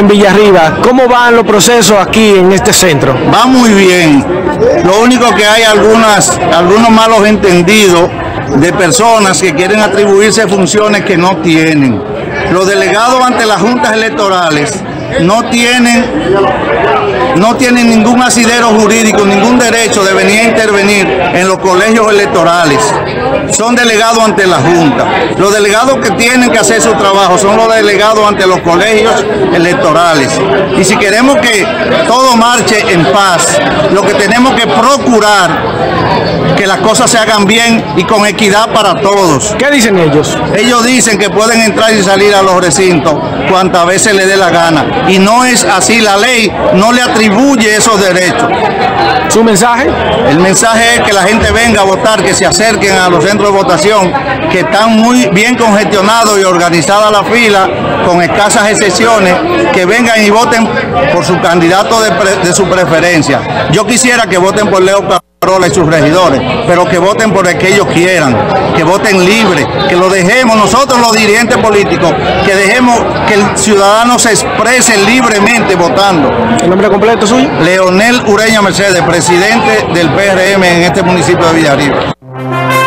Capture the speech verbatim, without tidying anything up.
en Villarriba. ¿Cómo van los procesos aquí en este centro? Va muy bien. Lo único que hay algunas, algunos malos entendidos de personas que quieren atribuirse funciones que no tienen. Los delegados ante las juntas electorales no tienen, no tienen ningún asidero jurídico, ningún derecho de venir a intervenir en los colegios electorales. Son delegados ante la Junta. Los delegados que tienen que hacer su trabajo son los delegados ante los colegios electorales. Y si queremos que todo marche en paz, lo que tenemos que procurar que las cosas se hagan bien y con equidad para todos. ¿Qué dicen ellos? Ellos dicen que pueden entrar y salir a los recintos cuantas veces les dé la gana. Y no es así, la ley no le atribuye esos derechos. ¿Su mensaje? El mensaje es que la gente venga a votar, que se acerquen a los centros de votación, que están muy bien congestionados y organizada la fila, con escasas excepciones, que vengan y voten por su candidato de, pre, de su preferencia. Yo quisiera que voten por Leo Carola y sus regidores, pero que voten por el que ellos quieran, que voten libre, que lo dejemos nosotros los dirigentes políticos, que dejemos que el ciudadano se exprese libremente votando. ¿El nombre completo suyo? Leonel Ureña Mercedes, presidente del P R M en este municipio de Villarriba.